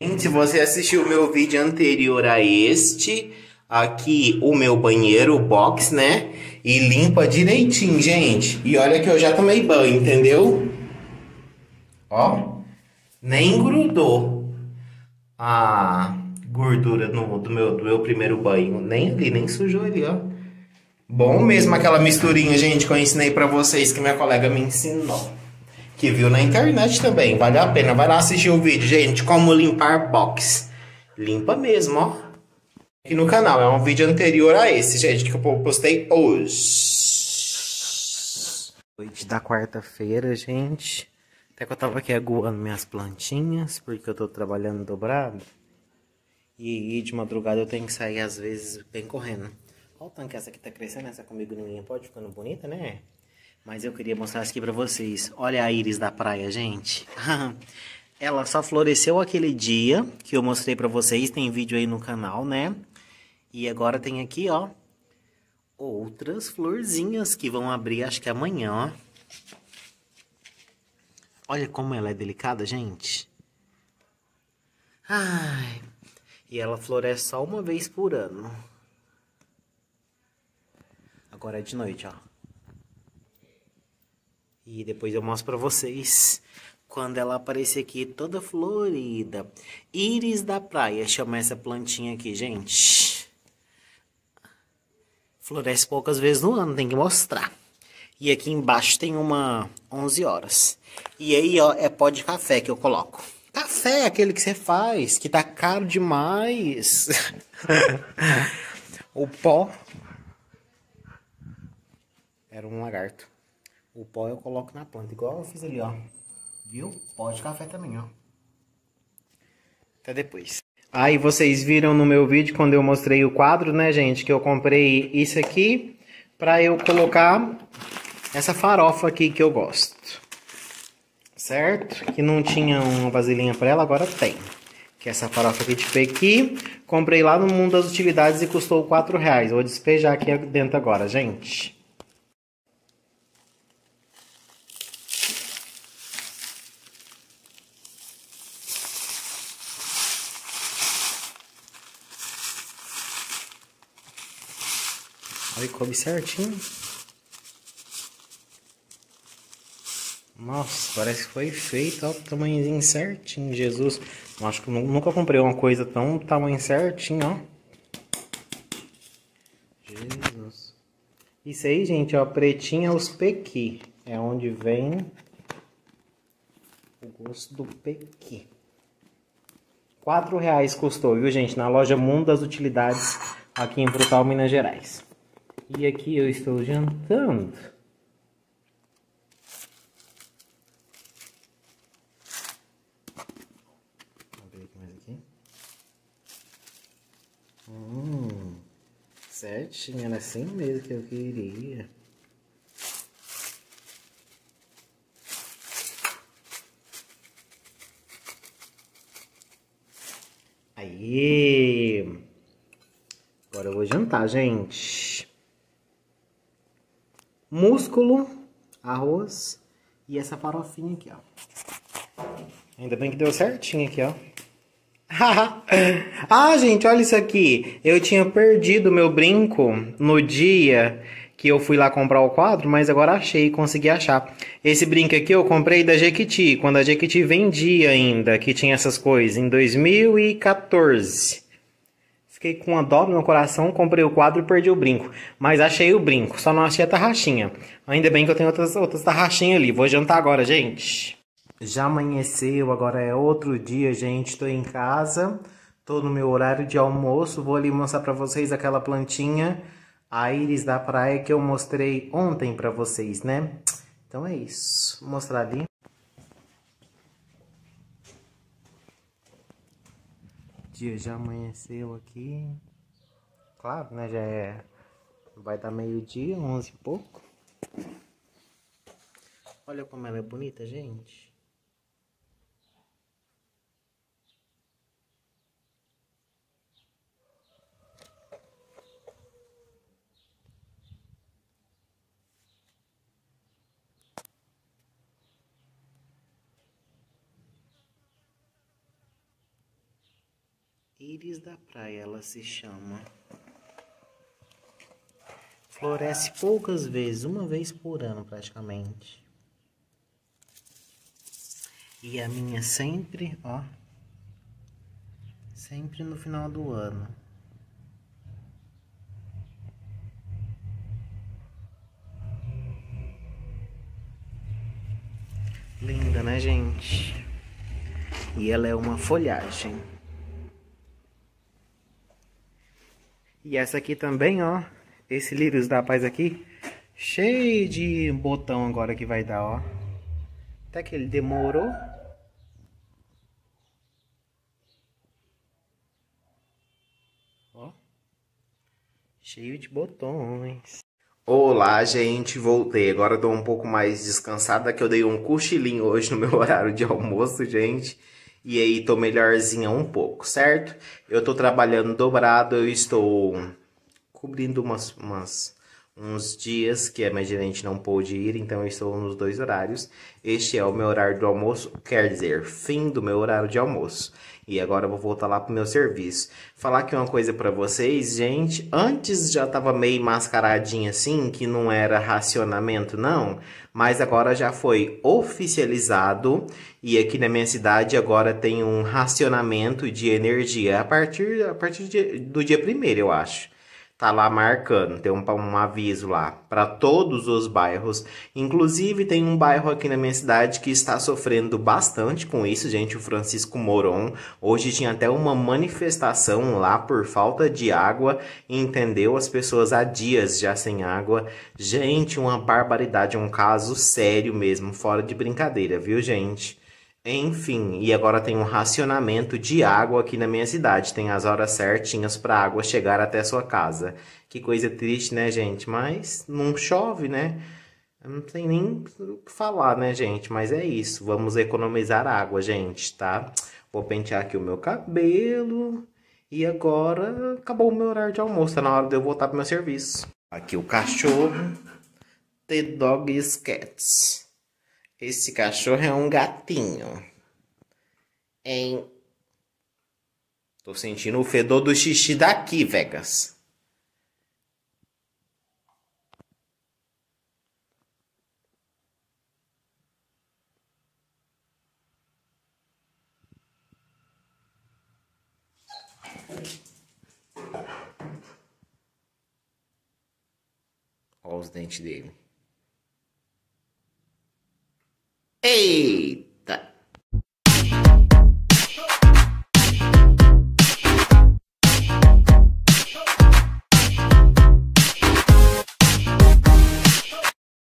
Se você assistiu o meu vídeo anterior a este, aqui o meu banheiro, o box, né? E limpa direitinho, gente. E olha que eu já tomei banho, entendeu? Ó, nem grudou a gordura do meu primeiro banho. Nem ali, nem sujou ali, ó. Bom mesmo aquela misturinha, gente, que eu ensinei pra vocês, que minha colega me ensinou. Que viu na internet também, vale a pena. Vai lá assistir o vídeo, gente, como limpar box. Limpa mesmo, ó. Aqui no canal, é um vídeo anterior a esse, gente, que eu postei hoje. Noite da quarta-feira, gente. Até que eu tava aqui aguando minhas plantinhas, porque eu tô trabalhando dobrado. E de madrugada eu tenho que sair, às vezes, bem correndo. Olha o tanque, essa aqui tá crescendo, essa comigo ninguém pode, ficando bonita, né? Mas eu queria mostrar isso aqui pra vocês. Olha a íris da praia, gente. Ela só floresceu aquele dia que eu mostrei pra vocês. Tem vídeo aí no canal, né? E agora tem aqui, ó, outras florzinhas que vão abrir, acho que amanhã, ó. Olha como ela é delicada, gente. Ai, e ela floresce só uma vez por ano. Agora é de noite, ó. E depois eu mostro pra vocês quando ela aparecer aqui toda florida. Íris da praia, chama essa plantinha aqui, gente. Floresce poucas vezes no ano, tem que mostrar. E aqui embaixo tem uma 11 horas. E aí, ó, é pó de café que eu coloco. Café é aquele que você faz, que tá caro demais. O pó... Era um lagarto. O pó eu coloco na planta, igual eu fiz ali, ó. Viu? Pó de café também, ó. Até depois. Aí vocês viram no meu vídeo, quando eu mostrei o quadro, né, gente? Que eu comprei isso aqui pra eu colocar essa farofa aqui que eu gosto. Certo? Que não tinha uma vasilhinha pra ela, agora tem. Que é essa farofa aqui de pequi. Comprei lá no Mundo das Utilidades e custou R$4. Vou despejar aqui dentro agora, gente. Olha, coube certinho. Nossa, parece que foi feito, ó, tamanhozinho certinho, Jesus. Eu acho que eu nunca comprei uma coisa tão tamanho certinho, ó. Jesus. Isso aí, gente, ó, pretinho é os pequi. É onde vem o gosto do pequi. R$4 custou, viu, gente? Na loja Mundo das Utilidades, aqui em Frutal, Minas Gerais. E aqui eu estou jantando. Vamos ver aqui mais aqui. Certinho, era assim mesmo que eu queria. Aí. Agora eu vou jantar, gente. Músculo, arroz e essa farofinha aqui, ó. Ainda bem que deu certinho aqui, ó. Ah, gente, olha isso aqui. Eu tinha perdido meu brinco no dia que eu fui lá comprar o quadro, mas agora achei, consegui achar. Esse brinco aqui eu comprei da Jequiti, quando a Jequiti vendia ainda, que tinha essas coisas, em 2014. Fiquei com uma dó no meu coração, comprei o quadro e perdi o brinco. Mas achei o brinco, só não achei a tarraxinha. Ainda bem que eu tenho outras tarraxinhas ali. Vou jantar agora, gente. Já amanheceu, agora é outro dia, gente. Tô em casa, tô no meu horário de almoço. Vou ali mostrar pra vocês aquela plantinha, a íris da praia, que eu mostrei ontem pra vocês, né? Então é isso. Vou mostrar ali. O dia já amanheceu aqui. Claro, né? Já é... Vai dar meio-dia, 11 e pouco. Olha como ela é bonita, gente. Íris da praia, ela se chama. Floresce poucas vezes, uma vez por ano praticamente. E a minha sempre, ó, sempre no final do ano. Linda, né, gente? E ela é uma folhagem. E essa aqui também, ó. Esse lírios da paz aqui, cheio de botão agora que vai dar, ó. Até que ele demorou. Ó. Cheio de botões. Olá, gente, voltei. Agora eu tô um pouco mais descansada, que eu dei um cochilinho hoje no meu horário de almoço, gente. E aí tô melhorzinha um pouco, certo? Eu tô trabalhando dobrado, eu estou cobrindo uns dias que a minha gerente não pôde ir, então eu estou nos dois horários. Este é o meu horário do almoço, quer dizer, fim do meu horário de almoço. E agora eu vou voltar lá pro meu serviço. Falar aqui uma coisa pra vocês, gente. Antes já tava meio mascaradinho assim, que não era racionamento, não. Mas agora já foi oficializado. E aqui na minha cidade agora tem um racionamento de energia a partir do dia 1º, eu acho. Tá lá marcando, tem um aviso lá para todos os bairros. Inclusive tem um bairro aqui na minha cidade que está sofrendo bastante com isso, gente, o Francisco Moron. Hoje tinha até uma manifestação lá por falta de água, entendeu? As pessoas há dias já sem água. Gente, uma barbaridade, um caso sério mesmo, fora de brincadeira, viu, gente? Enfim, e agora tem um racionamento de água aqui na minha cidade. Tem as horas certinhas para a água chegar até a sua casa. Que coisa triste, né, gente? Mas não chove, né? Eu não tem nem o que falar, né, gente? Mas é isso. Vamos economizar água, gente, tá? Vou pentear aqui o meu cabelo. E agora acabou o meu horário de almoço. Tá na hora de eu voltar pro meu serviço. Aqui o cachorro. The dog is cats. Esse cachorro é um gatinho. Hein? Tô sentindo o fedor do xixi daqui, Vegas. Olha os dentes dele.